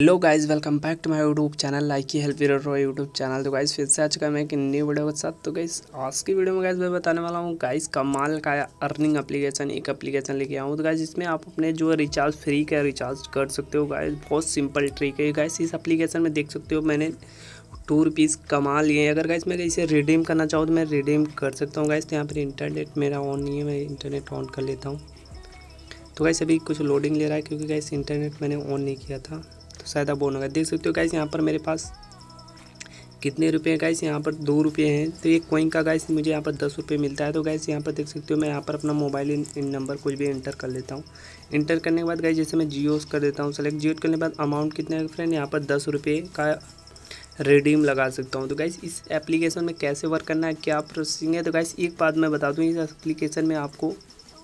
Hello guys, welcome back to my YouTube channel like की help वीरो YouTube channel. तो guys फिर से आज का मैं एक न्यू वीडियो के साथ। तो गाइस आज की वीडियो में गाइस मैं बताने वाला हूँ गाइस कमाल का अर्निंग एप्लीकेशन, एक एप्लीकेशन लेके आऊँ। तो गाइस इसमें आप अपने जो रिचार्ज फ्री का रिचार्ज कर सकते हो। गाइस बहुत सिंपल ट्रिक है गाइस। इस एप्लीकेशन में देख सकते हो मैंने ₹2 कमा लिए। अगर गाइस मैं इसे रिडीम करना चाहूँ तो मैं रिडीम कर सकता हूँ। गाइस तो यहाँ पर इंटरनेट मेरा ऑन नहीं है, मैं इंटरनेट ऑन कर लेता हूँ। तो गाइस अभी कुछ लोडिंग ले रहा है क्योंकि गाइस इंटरनेट मैंने ऑन नहीं किया था, तो शायद अब ऑन होगा। देख सकते हो गाइस यहाँ पर मेरे पास कितने रुपये गाइस, यहाँ पर ₹2 हैं। तो एक कॉइन का गाइस मुझे यहाँ पर ₹10 मिलता है। तो गाइस यहाँ पर देख सकते हो मैं यहाँ पर अपना मोबाइल इन नंबर कुछ भी इंटर कर लेता हूँ। इंटर करने के बाद गाइस जैसे मैं जियोस कर देता हूँ सेलेक्ट। जियो करने के बाद अमाउंट कितने है फ्रेंड, यहाँ पर ₹10 का रिडीम लगा सकता हूँ। तो गाइस इस एप्लीकेशन में कैसे वर्क करना है, क्या प्रोसेसिंग है, तो गाइस एक बात मैं बता दूँ, इस एप्लीकेशन में आपको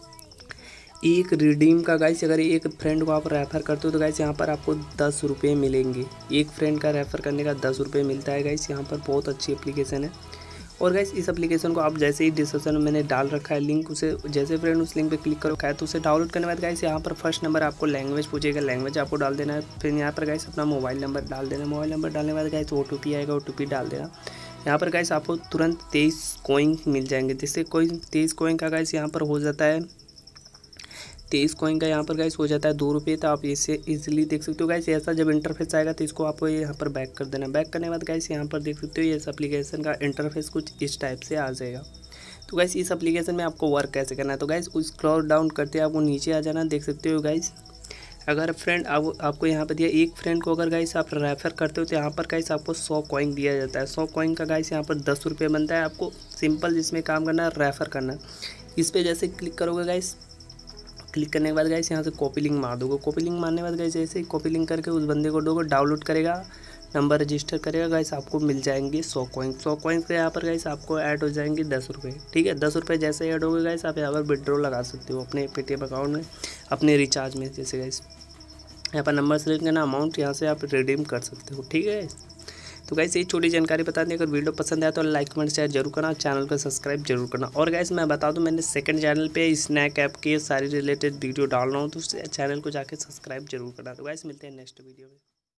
एक रिडीम का गाइस अगर एक फ्रेंड को आप रेफ़र करते हो तो गाइस यहाँ पर आपको ₹10 मिलेंगे। एक फ्रेंड का रेफ़र करने का ₹10 मिलता है गाइस। यहाँ पर बहुत अच्छी एप्लीकेशन है। और गाइस इस एप्लीकेशन को आप जैसे ही डिस्क्रिप्शन में मैंने डाल रखा है लिंक, उसे जैसे फ्रेंड उस लिंक पे क्लिक करो है तो उसे डाउनलोड करने के बाद गाइस यहाँ पर फर्स्ट नंबर आपको लैंग्वेज पूछेगा, लैंग्वेज आपको डाल देना है। फिर यहाँ पर गाइस अपना मोबाइल नंबर डाल देना। मोबाइल नंबर डालने के बाद गाइस OTP आएगा, OTP डाल देना। यहाँ पर गाइस आपको तुरंत 23 कॉइन मिल जाएंगे। जिससे कोई 23 कॉइन का गाइस यहाँ पर हो जाता है 23 कॉइन का यहाँ पर गाइस हो जाता है ₹2। तो आप इसे इजीली देख सकते हो गाइस। ऐसा जब इंटरफेस आएगा तो इसको आपको यहाँ पर बैक कर देना। बैक करने के बाद गाइस यहाँ पर देख सकते हो इस एप्लीकेशन का इंटरफेस कुछ इस टाइप से आ जाएगा। तो गाइस इस एप्लीकेशन में आपको वर्क कैसे करना है, तो गाइस स्क्रॉल डाउन करते आपको नीचे आ जाना। देख सकते हो गाइस अगर फ्रेंड आपको यहाँ पर दिया, एक फ्रेंड को अगर गाइस आप रेफ़र करते हो तो यहाँ पर गाइस आपको 100 कॉइन दिया जाता है। 100 कॉइन का गाइस यहाँ पर ₹10 बनता है। आपको सिंपल जिसमें काम करना है रेफ़र करना है। इस पर जैसे क्लिक करोगे गाइस, क्लिक करने के बाद गाइस यहाँ से कॉपी लिंक मार दोगे। कॉपी लिंक मारने के बाद गाइस जैसे ही कॉपी लिंक करके उस बंदे को दोगे, डाउनलोड करेगा, नंबर रजिस्टर करेगा गाइस, आपको मिल जाएंगे 100 कॉइन। 100 कॉइन के यहाँ पर गाइस आपको ऐड हो जाएंगे ₹10। ठीक है, ₹10 जैसे ऐड हो गए गाइस आप यहाँ पर विड्रॉ लगा सकते हो अपने पेटीएम अकाउंट में, अपने रिचार्ज में। जैसे गाइस यहाँ पर नंबर सेलेक्ट करना, अमाउंट यहाँ से आप रिडीम कर सकते हो। ठीक है, तो गाइस ये छोटी जानकारी बता दें। अगर वीडियो पसंद आया तो लाइक कमेंट शेयर जरूर करना, चैनल को सब्सक्राइब जरूर करना। और गाइस मैं बता दूं मैंने सेकंड चैनल पे स्नैक ऐप के सारी रिलेटेड वीडियो डाल रहा हूँ, तो चैनल को जाके सब्सक्राइब जरूर करना। तो गाइस मिलते हैं नेक्स्ट वीडियो में।